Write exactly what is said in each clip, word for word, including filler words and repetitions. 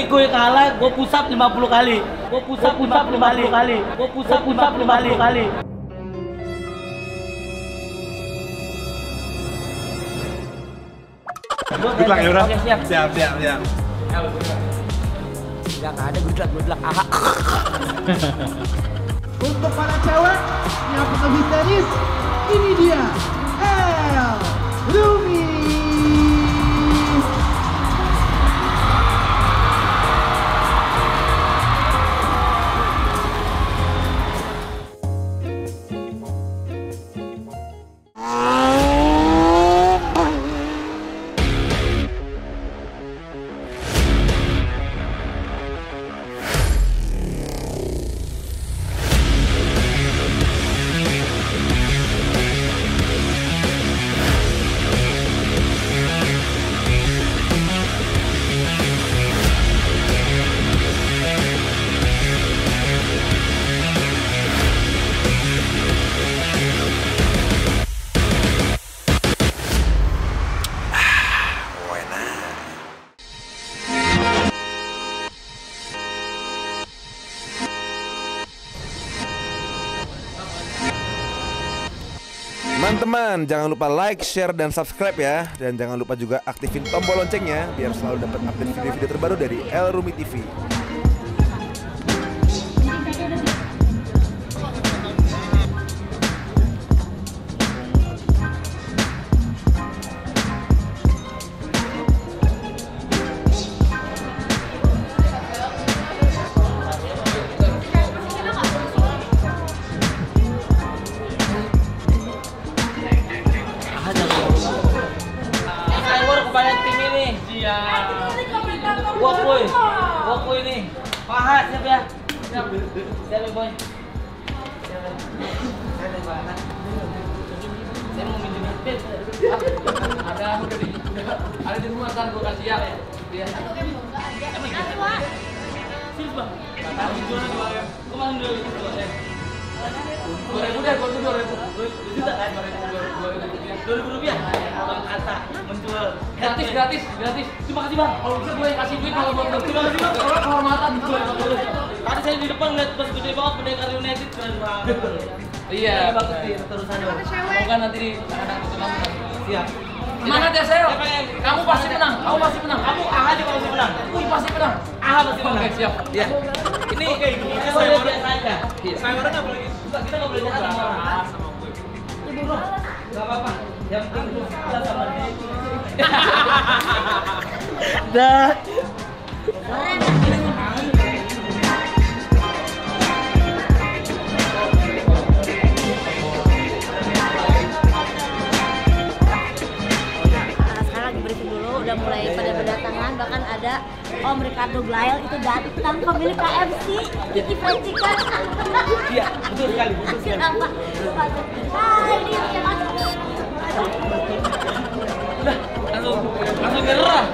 Nanti gue kalah, gue push up lima puluh kali. Gue push up lima puluh kali. Gue push up lima puluh kali. Good luck ya bro. Oke, siap. Siap, siap, siap. Gak ada good luck, good luck. Aha. Untuk para cewek yang lebih tenis, ini dia El Rumi. Teman-teman, jangan lupa like, share, dan subscribe ya. Dan jangan lupa juga aktifin tombol loncengnya biar selalu dapat update video-video terbaru dari El Rumi T V. Wokboy, Wokboy nih. Paha siap ya? Siap. Siap ya boy. Siap ya. Siap ya Pak. Saya mau minjem headband. Ada udah di ada di rumah kan gua kasih ya. Iya. Emang ada Pak. Sini Bang. Tapi jualan dua ya. Kemarin dulu dua ya. Dua ribu deh, gua tuh dua ribu. Dua juta kan? Dua ribu, dua ribu, dua ribu rupiah. Bang Atta menjual gratis, gratis, gratis. Terima kasih Bang. Kalau bisa gue kasih duit kalau buat terima kasih Bang. Kalau kehormatan gue. Tadi saya di depan lihat pas gede banget Pendekar United keren banget. Iya. Bagus sih terusannya. Semoga nanti di anak itu kamu siap. Semangat ya Sel. Kamu pasti menang. Kamu pasti menang. Kamu ah aja pasti menang. Wih pasti menang. Ah pasti menang. Oke siap. Iya. Ini oke. Ini saya biasa aja. Saya orang nggak boleh. Kita nggak boleh jahat sama orang. Ibu bro. Gak apa-apa. Yang penting kita sama dia. Dah. Udah mulai pada berdatangan, bahkan ada Om Ricardo Glael itu datang, pemilik K F C Kiki Fried Chicken. Iya, betul sekali, betul sekali. Kenapa? Hai, ini yang masuk. Udah, langsung, langsung gerah.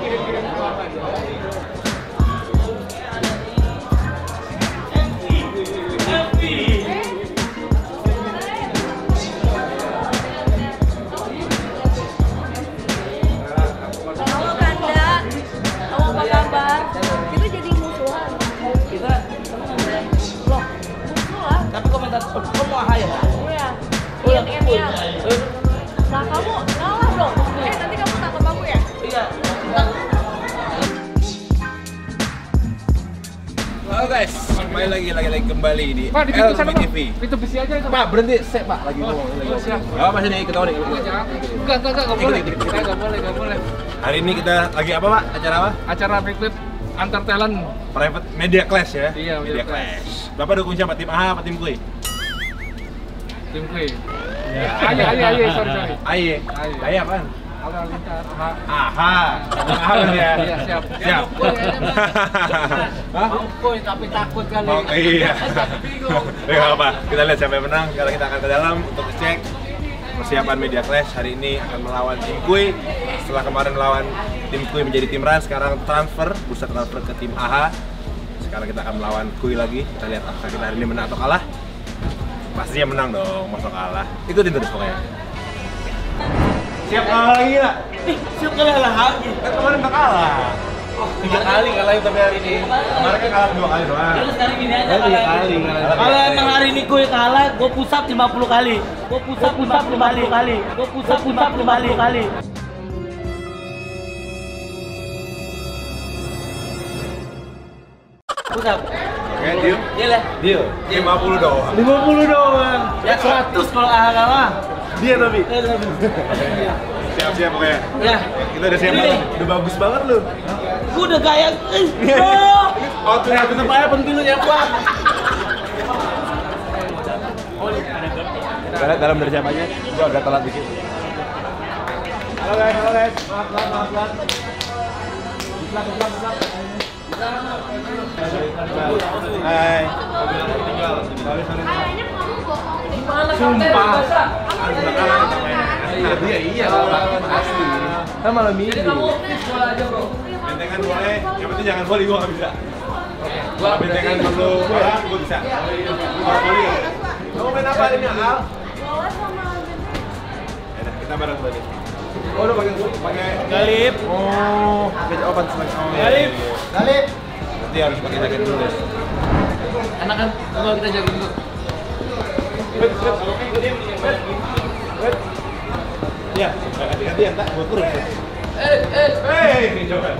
Kamu mau ahaya? Iya. Iya, iya. Nah, kamu ngalah dong. Eh, nanti kamu tangkap aku ya? Iya. Halo guys, kembali lagi lagi lagi kembali di Pak, di El pintu sana, Rumi T V. Pak. Pintu besi aja itu. Pak, berhenti, sek Pak, lagi Oh, ngomong lagi. siap. Apa masih nih ketawa nih? Enggak, jangan. Enggak, enggak, enggak, enggak boleh. Dikit, dikit, dikit. Enggak boleh, enggak boleh. Hari ini kita lagi apa Pak? Acara apa? Acara private antar talent. Private Media Clash ya? Iya, Media Media Clash. Bapak dukung siapa? Tim A apa tim Gue? Tim Kue. Ayo, ayo, ayo, sorry, sorry. Aye. Aye. Aye apaan? Alah, lintar. Aha. Aha. Aha ya. Iya, siap. Siap. Hah? Poin tapi takut kali. Oh iya. Bingung. Ya nggak apa. Kita lihat siapa yang menang. Sekarang kita akan ke dalam untuk cek persiapan Media Clash. Hari ini akan melawan tim Kui. Setelah kemarin melawan tim Kui menjadi tim Ran, sekarang transfer, bursa transfer ke tim A H. Sekarang kita akan melawan Kui lagi. Kita lihat apakah kita hari ini menang atau kalah. Pastinya menang dong, masa kalah. Ikutin terus pokoknya. Siap kalah lagi nggak? Ih, siap kalah lagi. Kan kemarin udah kalah. Tiga kali kalahin tapi hari ini. Kemarin kan kalah dua kali doang. Terus sekarang gini aja Tiga kalau kali. kalau emang hari ini gue kalah, gue push up lima puluh kali. Gue push up lima puluh kali kali. Gue push up lima puluh kali kali. Push up. Oke, deal. Deal ya? Deal. lima puluh doang. lima puluh doang. Ya seratus kalau kalah kalah. Dia tapi. Ya, seratus. Siap-siap pokoknya. Ya. Kita udah siap Ini. banget. Udah bagus banget lu. Gue udah gaya. Eh, bro. Oh, tuh ya, tutup aja pentil lu ya, Pak. Kita dalam dari siapanya. Gua agak telat dikit. Halo guys, halo guys. Maaf, maaf, maaf, maaf. Buklak, buklak, buklak. Hai. Sorry, sorry. Sumpah. Iya, iya, iya. Pasti. Kan malam ini. Bentengan boleh, yang penting jangan volley, gua nggak bisa. Gua bentengan perlu bola, gua bisa. Kalau volley ya. Kamu main apa ini, Al? Yaudah, kita bareng tadi. Oh, lu pakai pakai Galip. Oh, pakai obat selagi. Oh, iya, Galip. iya. Galip. Nanti harus pakai jaket dulu, guys. Enak kan? Coba kita jaga dulu. Wait, wait, wait, wait, wait. Ya, hati-hati ya, tak gua kurus. Eh, eh. Hei, coba.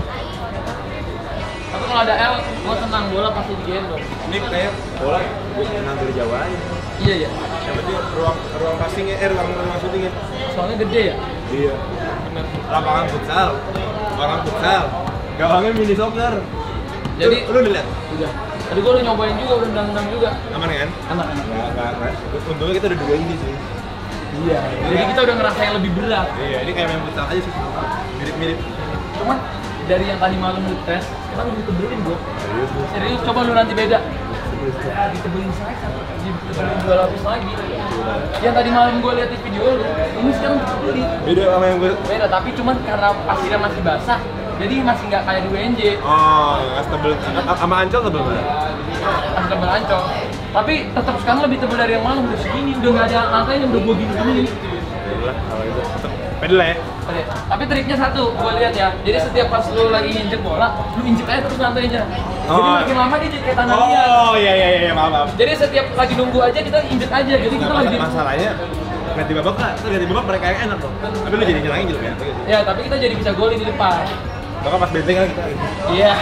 Tapi kalau ada L, gua tenang bola pasti digendong. Ini kayak bola gua kenal dari Jawa aja. Iya ya. Yang penting ruang ruang passingnya, eh ruang ruang shootingnya. Soalnya gede ya. Iya. Lapangan futsal, lapangan futsal, gawangnya mini soccer. Jadi lu, lu udah lihat? udah. Tadi gua udah nyobain juga, udah nendang-nendang juga. Aman kan? Enak, enak. Nggak, nggak, nggak. Untungnya kita udah dua ini sih. Iya. Jadi kita udah ngerasa yang lebih berat. Iya, ini kayak main futsal aja sih. Mirip-mirip. Cuman dari yang tadi malam lu tes, sekarang lebih tebelin gua. Serius lu. Serius, coba lu nanti beda. Ditebelin saya, ditebelin dua lapis lagi. Yang tadi malam gua lihat di video lu, ini sekarang ditebelin. Beda sama yang gue. Beda, tapi cuman karena pasirnya masih basah, jadi masih nggak kayak di W N J. Oh, nggak tebel. Sama Ancol tebel mana? Masih tebel ancol. Tapi tetap sekarang lebih tebel dari yang malam, udah segini, udah nggak ada lantainya, udah gua gini-gini. Yalah, kalau itu tetep pede lah ya. Oke, tapi triknya satu, gua lihat ya. Jadi setiap pas lu lagi nginjek bola, lu injek aja terus lantainya. Jadi Oh. makin lama dia jadi kayak tanah liat. Oh, iya iya iya, maaf maaf. Jadi setiap lagi nunggu aja kita injek aja. Jadi kita Nah, lagi masalahnya ganti babak kan, ganti babak mereka yang enak loh. Tapi lu jadi nyerangin gitu ya. ya, tapi kita jadi bisa golin di depan. Bahkan pas benteng kan kita Iya.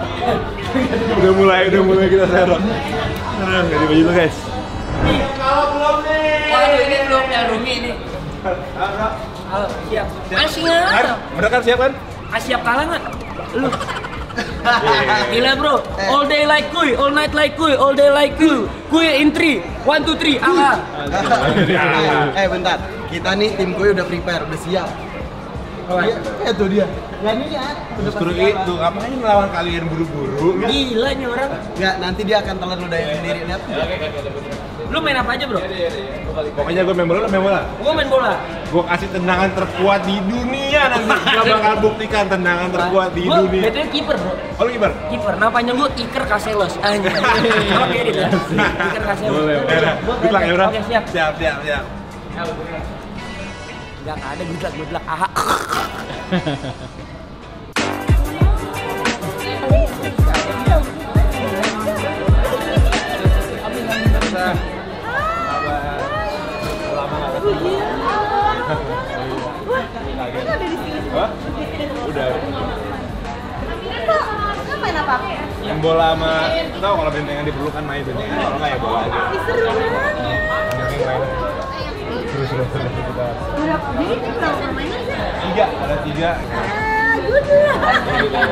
udah mulai udah mulai kita serok. Nah, ganti baju lu guys. Kalau belum nih. Waduh, ini belum yang Rumi ini. Halo, siap. Masih nggak? Bener kan siap kan? Ah, siap kalah nggak? Lu. Gila bro, all day like kuy, all night like kuy, all day like you. Kuy in three, one two three, ah. Eh bentar, kita nih tim gue udah prepare, udah siap. Dia, eh tuh dia. Ya ini ya. Justru itu, ngapain melawan kalian buru-buru? Gila nih orang. Enggak, nanti dia akan telan ludahin sendiri lihat. Lu main apa aja, Bro? Pokoknya gue main bola, lu main bola. Gua main bola. Gue kasih tendangan terkuat di dunia nanti. Gue bakal buktikan tendangan terkuat di Gua dunia. betulnya kiper, Bro. Oh lu kiper? Kiper. Nama panjang gua Iker Casillas. Anjir. Oke, dit. Iker Casillas. Boleh, boleh. Good luck ya bro. Oke, siap. Siap, siap, siap. Enggak ada good luck, good luck. Aha. Wah, udah. Ngapain apa? Yang bola sama, tau kalau bentengan diperlukan main bentengan, kalau nggak ya bola aja. Seru banget. Yang main. Seru-seru kita. Berapa? Jadi itu berapa permainan sih? Tiga, ada tiga. Ah, good luck.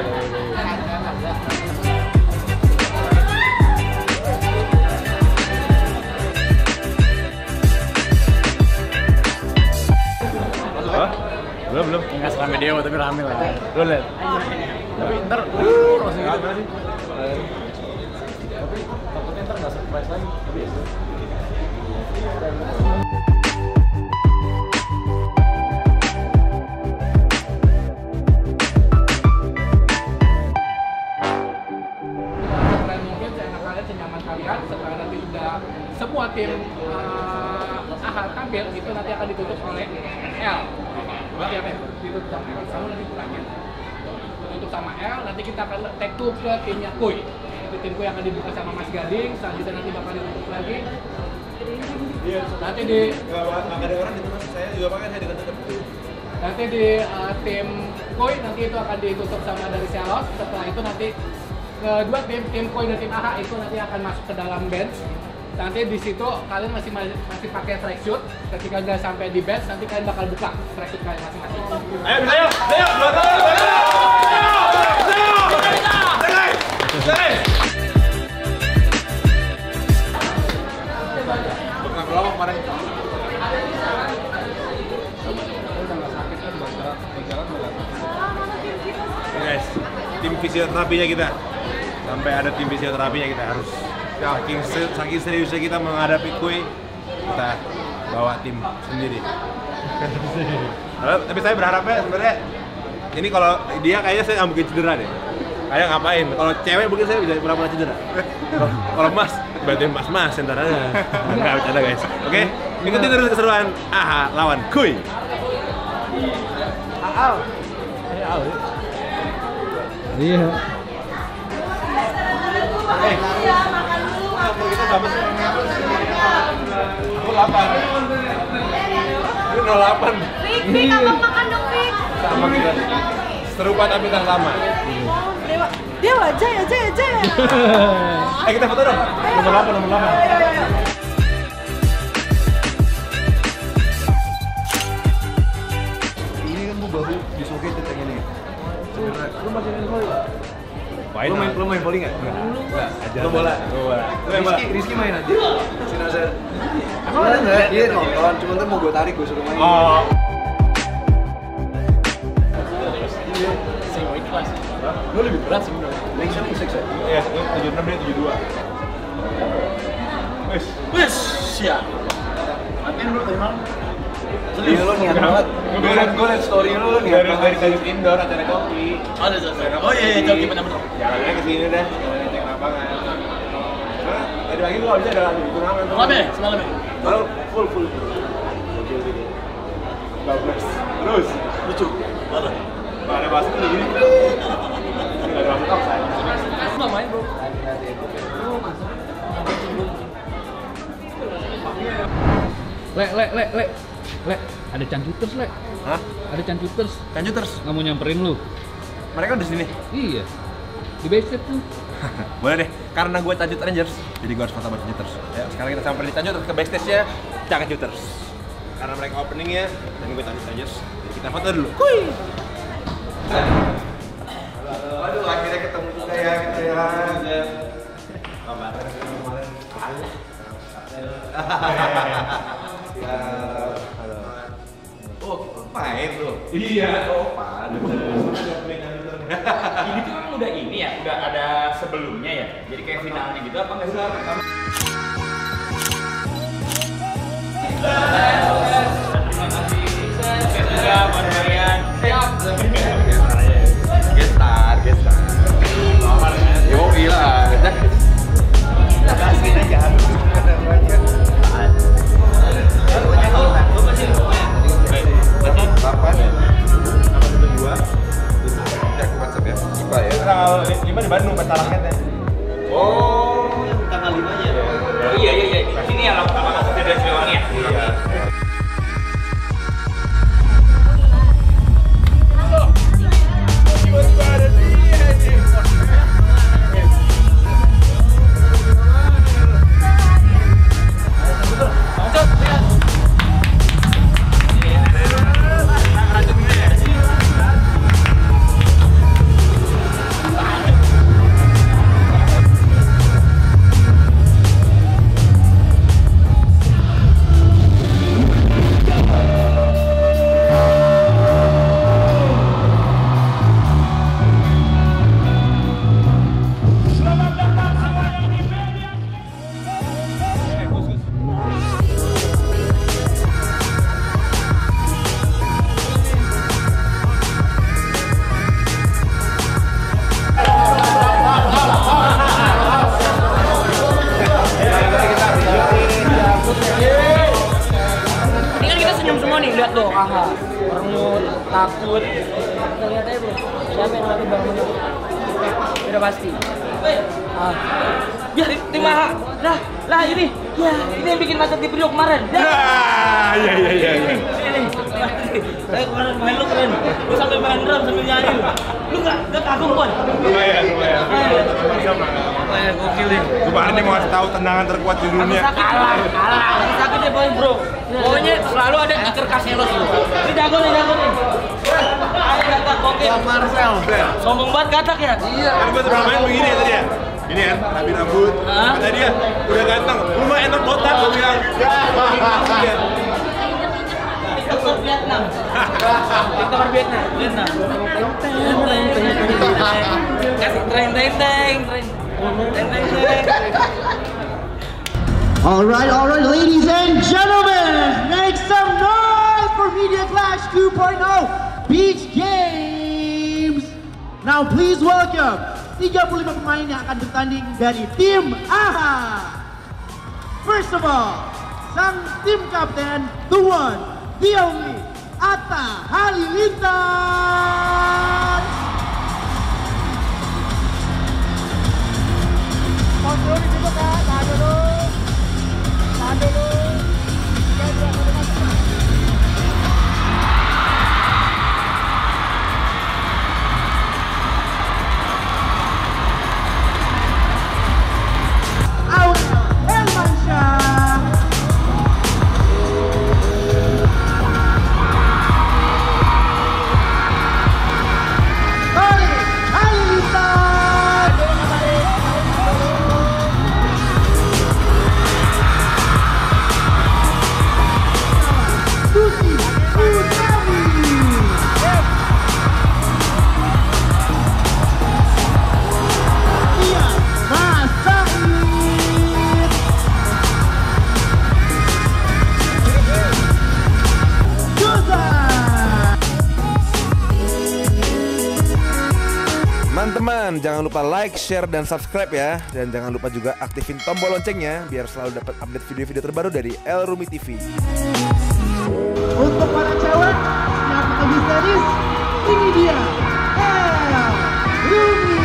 Hah? Belum, belum. Enggak serame Dewa tapi rame lah. Lu lihat. Tapi ntar uh, langsung Nggak gitu. ada sih. Tapi takutnya ntar nggak surprise lagi. Tapi ya. Kalian mungkin seenak kalian, senyaman kalian. Setelah nanti udah semua tim uh, akan tampil, itu nanti akan ditutup oleh L. Siap ya? Ditutup sama L. Sama nanti terakhir. tutup sama L, nanti kita akan take two ke timnya Kuy. Itu tim Kuy akan dibuka sama Mas Gading, selanjutnya nanti bakal ditutup lagi. Nanti di nggak ada orang itu masih saya juga pakai saya dekat-dekat. nanti di uh, tim Kuy nanti itu akan ditutup sama dari Selos. Setelah itu nanti kedua tim tim Kuy dan tim A H itu nanti akan masuk ke dalam bench. Nanti di situ kalian masih masih pakai tracksuit. Ketika nggak sampai di bench nanti kalian bakal buka tracksuit kalian masing-masing. Ayo, ayo, ayo, belakang, belakang. Pernah kelawak kemarin. Guys, tim fisioterapinya kita sampai ada tim fisioterapinya kita harus saking saking seriusnya kita menghadapi Kuy, kita bawa tim sendiri. Tapi saya berharapnya sebenarnya ini kalau dia kayaknya saya nggak mungkin cedera deh. Kayak ngapain? Kalau cewek mungkin saya bisa pernah cedera. Kalau Mas, berarti Mas Mas ntar aja. Nggak bercanda guys. Oke, ikuti terus keseruan A H lawan Kuy. Aal. Aal. Iya. Eh, kita dapat aku delapan. Ini nol delapan. Fik, Fik, abang makan dong, Fik. Sama kita. Serupa tapi tak sama. Dewa, Dewa, Jaya, Jaya, Jaya. Eh kita foto dong. Nomor delapan, nomor delapan. Ini kan gua baru disukai tentang ini. Lu masih main volley? Lu main, lu main volley nggak? Nggak. Lu bola. Lu bola. Lu main bola. Rizky, Rizky main aja. Si Nazar. Emang ada nggak? Dia nonton, cuma ntar mau gue tarik, gue suruh main. Oh. Lu lebih berat sebenarnya. Main siapa six ya? Iya, tujuh enam dia tujuh dua. Wes. Wes, siap. Latihan lu tadi malam. Iya lu niat banget. Gue liat, gue liat story lu, lu niat Dari banget. dari dari indoor acara kopi. Oh, ada selesai. Oh iya, iya, coba benar-benar. Jalannya ke sini deh. Jalannya cek lapangan. Nah, tadi pagi gua bisa ada lagi turnamen. Semalam ya? Semalam ya? Malam full full. Bagus. Terus Lucu. Parah. nggak ada basket lagi gini. Nggak ada basket offside. Nggak main, bro. Le, le, le, le. Le, ada cancuters, Le. Hah? Ada cancuters. Cancuters. Nggak mau nyamperin lu. Mereka udah sini. Iya. Di base tuh. Boleh deh, karena gue Cancut Rangers, jadi gue harus foto sama Cancuters. Ya, sekarang kita sampai di Cancut ke backstage-nya Cancuters. Karena mereka opening-nya, dan gue Cancut Rangers, jadi kita foto dulu. Kuy! Waduh, akhirnya ketemu juga ya kita ya. Ya, halo. Oh, main lu? Iya. Oh, pan. Ini tuh kan udah ini ya, udah ada sebelumnya ya. Jadi kayak finalnya gitu apa nggak sih? Terima kasih. Saya juga Pak Marian. Gestar, gestar. Yo, gila. Kasihin aja. Tanggal lima di Bandung, pesta rakyatnya. Oh, tanggal lima ya? Oh iya iya iya. Ini ya lapangan Stadion Siliwangi ya. Iya. Ini kan kita senyum semua nih, lihat tuh, aha, merengut, takut. Kita lihat aja bro, siapa yang pasti bakal menang. Udah pasti. Ah. Ya, tim A H. Lah, lah ini. Ya, ini yang bikin macet di video kemarin. Ya. Nah, iya iya iya iya. Ini. Saya kemarin main lu keren. Lu sampai main drum sambil nyanyi. Lu enggak enggak kagum, Boy. Lumayan, lumayan. Sama. Lumayan gokil nih. Kemarin dia mau kasih tahu tendangan terkuat di dunia. Kalah, kalah. Sakit ya, Boy, bro. Pokoknya selalu ada Iker Casillas lu. Ini jago nih, jago nih. Ayo katak gokil. Marcel. Sombong banget katak ya? Iya. Kan gue terlalu main begini ya tadi ya. Ini kan, rapi rambut. Kata dia, udah ganteng. Lu mah enak botak, gue bilang. TikToker Vietnam. TikToker Vietnam. Vietnam. Kasih tren tren tren tren. Tren tren tren. Alright, alright, ladies and gentlemen, make some noise for Media Clash two point oh Beach Games. Now please welcome tiga puluh lima pemain yang akan bertanding dari tim A H. First of all, sang tim kapten, the one, the only, Atta Halilintar. Kontrol di situ Kak, tahan dulu. Tahan dulu. Teman-teman, jangan lupa like, share, dan subscribe ya. Dan jangan lupa juga aktifin tombol loncengnya biar selalu dapat update video-video terbaru dari Elrumi T V. Untuk para cewek yang lebih serius, ini dia Elrumi.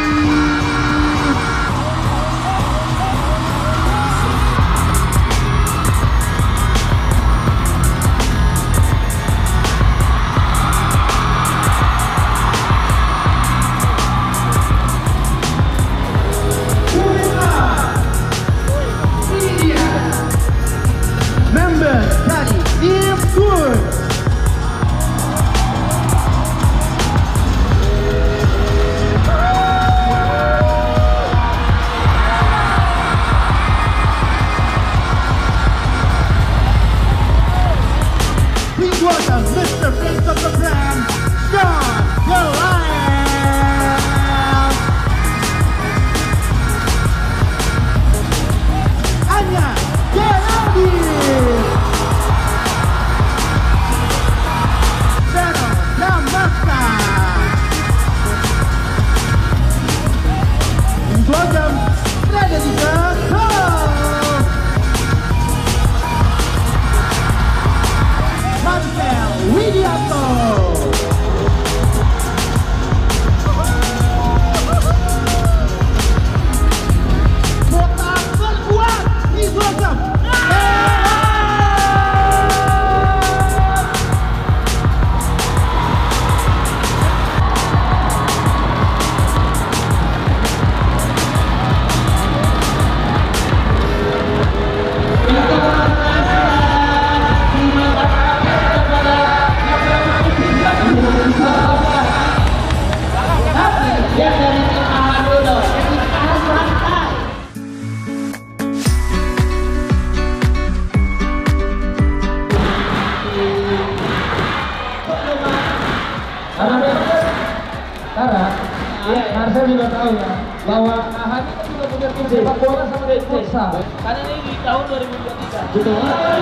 Marcel juga tahu ya bahwa A H itu juga punya tim sepak bola sama tim futsal. Karena ini di tahun dua ribu dua puluh tiga. Gitu.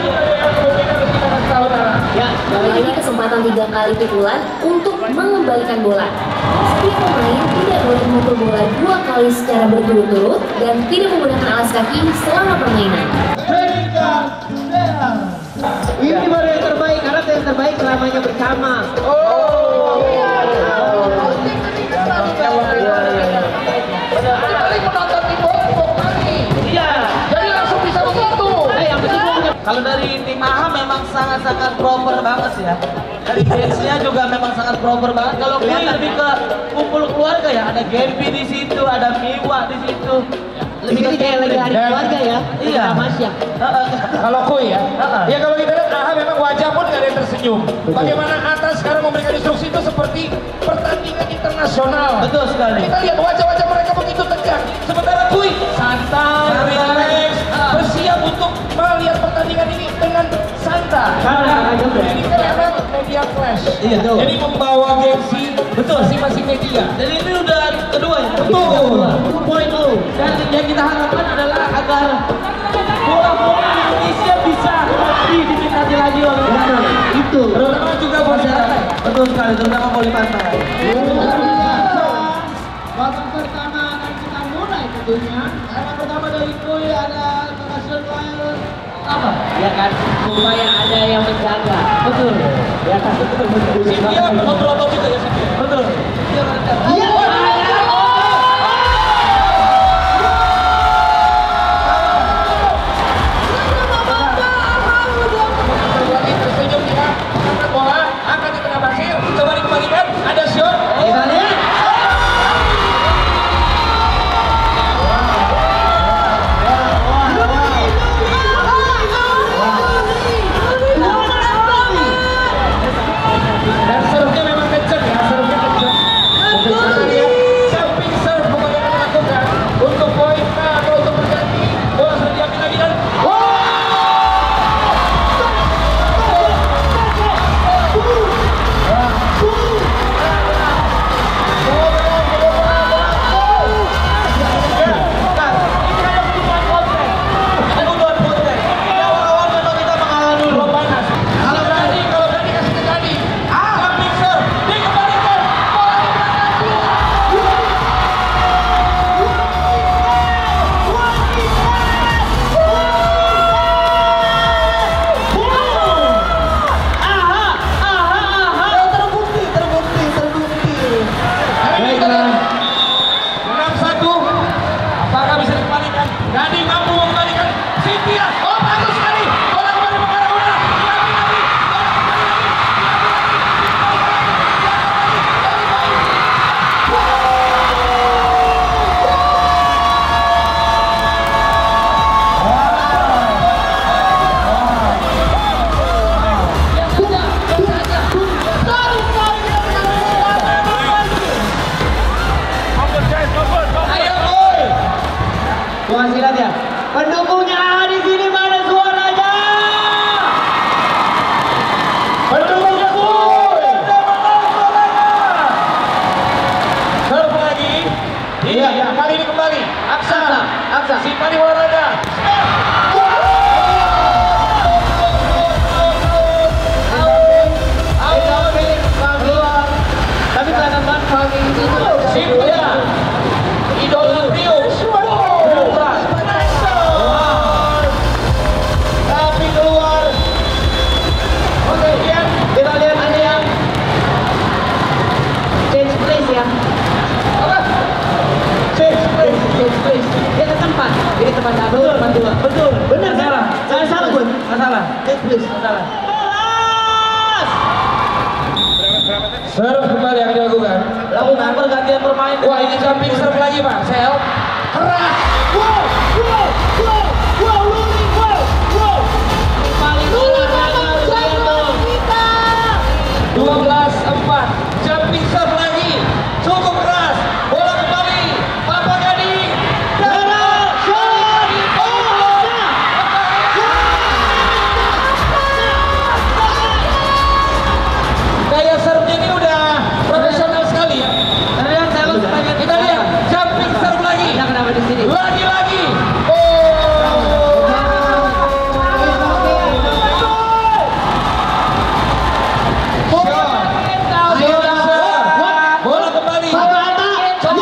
Ya, kali ini kesempatan tiga kali pukulan untuk mengembalikan bola. Setiap pemain tidak boleh memukul bola dua kali secara berturut-turut dan tidak menggunakan alas kaki selama permainan. Ini baru yang terbaik karena yang terbaik selamanya bersama. Oh. Kalau dari tim A H memang sangat-sangat proper banget sih ya. Dari dance-nya juga memang sangat proper banget. Kalau Kui lebih ke kumpul keluarga ya, ada Gempi di situ, ada Miwa di situ. Lebih ke kayak lagi hari keluarga ya. Iya. Masya. Kalau Kui ya. Ya kalau kita lihat A H memang wajah pun nggak ada yang tersenyum. Bagaimana atas sekarang memberikan instruksi itu seperti pertandingan internasional. Betul sekali. Kita lihat wajah-wajah mereka begitu tegang. Sementara Kui santai, relax, bersiap untuk melihat pertandingan ini dengan santai. Ini kan memang media clash. Iya tuh. Jadi membawa gengsi betul masing-masing media. Jadi ini udah kedua ya. Betul. dua titik nol. Dan yang kita harapkan adalah agar bola-bola Indonesia bisa lebih diminati lagi oleh masyarakat. Itu. Terutama juga masyarakat. Betul sekali, terutama voli pantai. Babak pertama akan kita mulai tentunya. Babak pertama dari Kui ada Kekasian Royal apa? Ya kan, supaya ada yang menjaga. Betul. Ya kan, betul betul. Cynthia kontrol juga ya Cynthia. Betul. Iya. Tersenyum dia, angkat bola, angkat di tengah pasir, coba dikembalikan, ada shot. Kita lihat. Dan serve-nya memang kenceng ya, serve-nya kenceng. Mungkin kita lihat jumping serve bagaimana dilakukan untuk poin nah, atau untuk berganti bola sudah diambil lagi dan Penghasilan ya. Pendukungnya A H di sini mana suaranya? Pendukungnya Kui. serve lagi. Iya, ya, kali ini kembali. Aksa, Aksa. simpan di olahraga. Tapi kelihatan banget kami itu. Cynthia, idola Prius. Tapi keluar. Oke, Ian, kita lihat ada yang Change place ya. apa? Change place. Change place. Dia ke tempat. Ini tempat satu, tempat dua. Betul. Benar kan? Salah. Jangan salah Gun. Masalah. Please. Masalah. Serve kembali yang dilakukan. Lakukan pergantian bermain. Wah, ini jumping serve lagi, Pak. Sel. Keras. Wow, wow, wow, wow, Luli, wow, wow. Paling bola gagal jatuh. dua belas empat. Jumping serve lagi. Cukup keras. Bola kembali. Papa Gading. Darah, shot, oh, Gaya serve-nya ini udah profesional sekali ya. Terlihat saya sebagai Kita lihat jumping serve lagi. Nah, kenapa di sini? Lagi-lagi. Oh. Bola kembali. Coba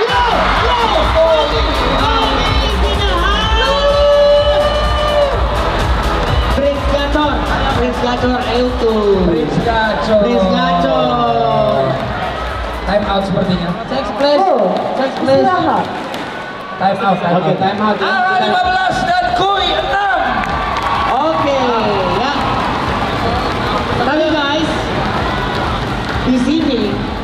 Prince Gacor, Prince Gacor, ayo tuh. Prince Gacor. Prince Gacor. Time out sepertinya. Sex place, sex place. Time out, time Oke, out. time out. A H lima belas dan Kui enam. Oke.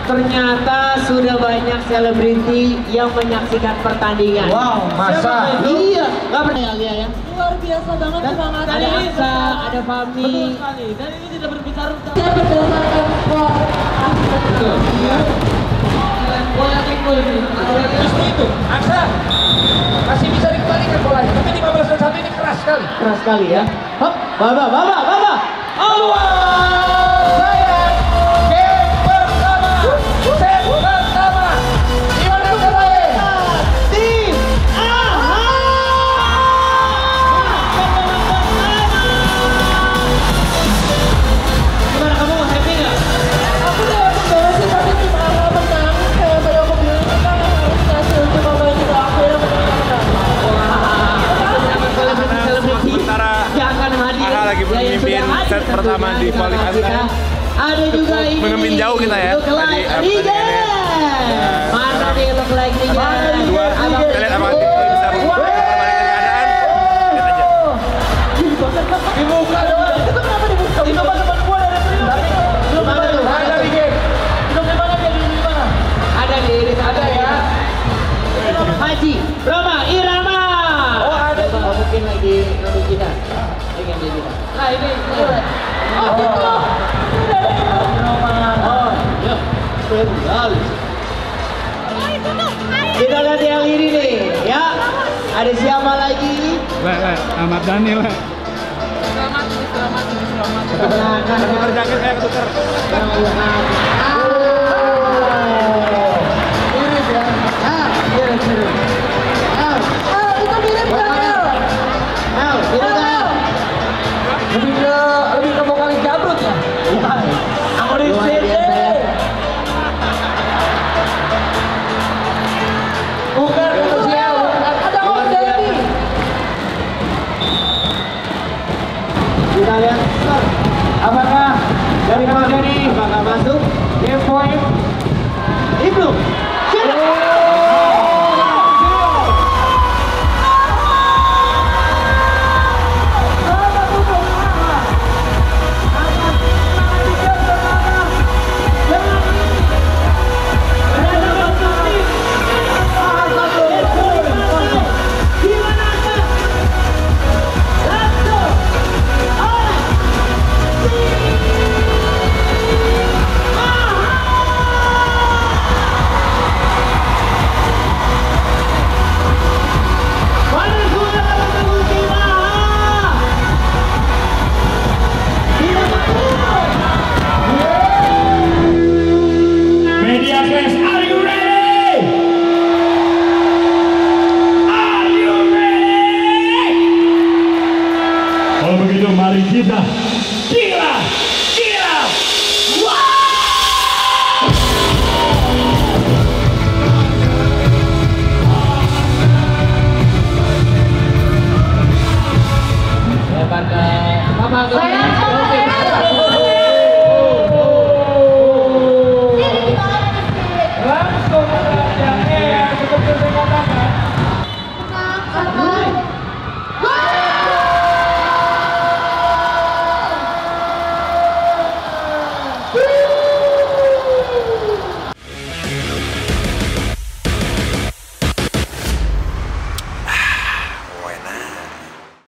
ternyata sudah banyak selebriti yang menyaksikan pertandingan. Wow, masa? Iya, nggak pernah ya ya. Luar biasa banget semangatnya. Ada Aksa, ada Fami. Betul sekali. Dan ini tidak berbicara tentang Berdasarkan skor. bola Kuy ini. Justru itu, Aksa masih bisa dikembalikan bolanya, tapi lima belas dan satu ini keras sekali. Keras sekali ya. Hop, Baba, Baba, Baba. Oh, sayang, game pertama, set pertama, gimana caranya? Tim AHA. Gimana kamu happy nggak? Aku udah aku sih tapi tim AHA menang. Kayak tadi aku bilang kita harus kasih cuma bagi aku yang menang. Selebriti Sementara yang akan hadir. AHA lagi Ya, yang memimpin sudah hadir set pertama tentunya di tengah qualifying kita. kita. Ada juga ini. Memimpin jauh kita ya, Look like tadi, eh, Rigen. pertandingannya. Mana nih look like Rigen? Dua, Abang kita lihat apa tim ini bisa memperbaikan keadaan. Lihat aja. Dibuka doang. Itu kenapa dibuka? Itu mah teman gua dari dulu. Tapi Gimana tuh? ada di game. Itu gimana dia di mana? Ada di ini Ada ya. Haji Roma Irama. Oh, ada. Oh, mungkin lagi nonton kita. Dengan dia kita. Nah ini. Oh, gitu. Oh, ya. Betul. Kita lihat yang ini nih, ya. Ada siapa lagi? Lek, lek, Ahmad Dhani, lek. Selamat, selamat, selamat. Nah, nah, Tukar jaket kayak ketukar. Iris ya. Ah, iris, iris. Ah, Ah, itu mirip Daniel. ah, iris ah. Lebih ke lebih ke vokalis Jabrut ya. Aku di sini. Bukan